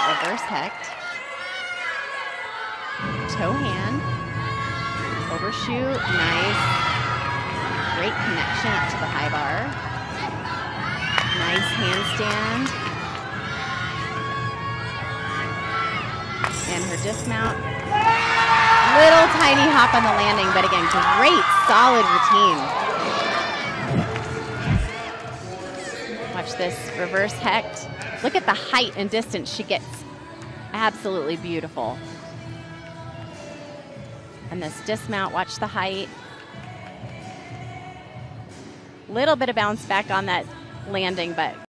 reverse hecht. Toe hand. Overshoot. Nice. Great connection up to the high bar. Nice handstand. And her dismount. Little tiny hop on the landing, but again, great, solid routine. Watch this reverse hecht. Look at the height and distance she gets. Absolutely beautiful. And this dismount, watch the height. Little bit of bounce back on that landing, but